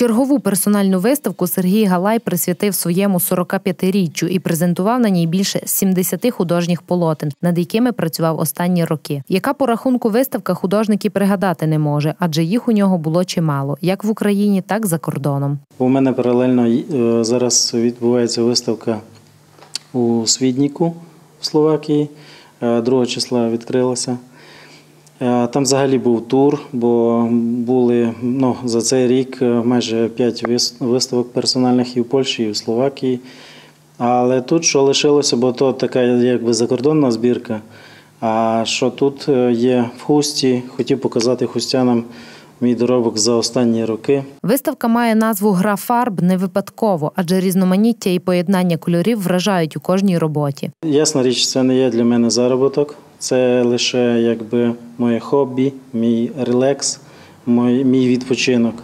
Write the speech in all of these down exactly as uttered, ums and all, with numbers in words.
Чергову персональну виставку Сергій Галай присвятив своєму сорокап'ятиріччю і презентував на ній більше сімдесяти художніх полотен, над якими працював останні роки. Яка по рахунку виставка, художник і пригадати не може, адже їх у нього було чимало, як в Україні, так і за кордоном. У мене паралельно зараз відбувається виставка у Свідніку в Словакії, другого числа відкрилася. Там взагалі був тур, бо були ну, за цей рік майже п'ять виставок персональних і в Польщі, і в Словакії. Але тут що лишилося, бо то така якби закордонна збірка, а що тут є в Хусті, хотів показати хустянам мій доробок за останні роки. Виставка має назву «Гра фарб» не випадково, адже різноманіття і поєднання кольорів вражають у кожній роботі. Ясна річ, це не є для мене заробіток. Це лише якби моє хобі, мій релекс, мій, мій відпочинок.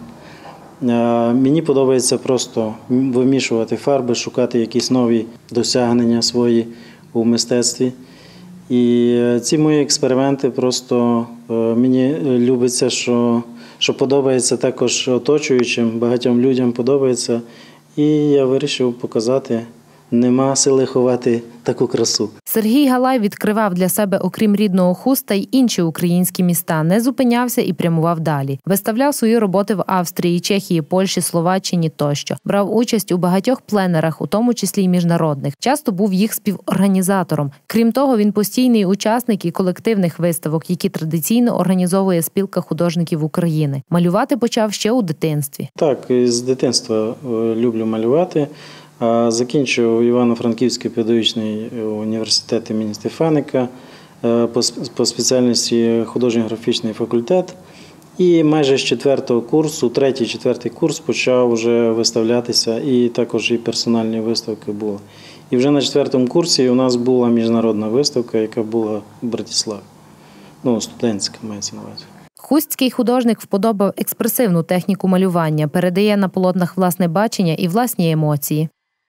Мені подобається просто вимішувати фарби, шукати якісь нові досягнення свої у мистецтві. І ці мої експерименти просто мені любиться, що, що подобається також оточуючим, багатьом людям подобається. І я вирішив показати. Нема сили ховати таку красу. Сергій Галай відкривав для себе, окрім рідного Хуста, й інші українські міста, не зупинявся і прямував далі. Виставляв свої роботи в Австрії, Чехії, Польщі, Словаччині тощо. Брав участь у багатьох пленерах, у тому числі й міжнародних. Часто був їх співорганізатором. Крім того, він постійний учасник і колективних виставок, які традиційно організовує Спілка художників України. Малювати почав ще у дитинстві. Так, з дитинства люблю малювати. Закінчив Івано-Франківський педагогічний університет імені Стефаника по спеціальності художньо-графічний факультет. І майже з четвертого курсу, третій-четвертий курс почав вже виставлятися, і також і персональні виставки були. І вже на четвертому курсі у нас була міжнародна виставка, яка була в Братиславі. Ну, студентська, мається на увазі. Хустський художник вподобав експресивну техніку малювання, передає на полотнах власне бачення і власні емоції.